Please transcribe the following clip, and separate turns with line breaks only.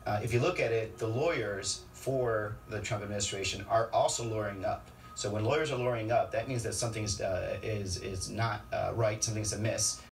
if you look at it, the lawyers for the Trump administration are also lawyering up. So when lawyers are lawyering up, that means that something is not right, something's amiss.